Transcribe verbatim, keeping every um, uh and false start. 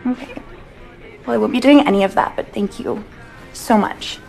Okay. Well, I won't be doing any of that, but thank you so much.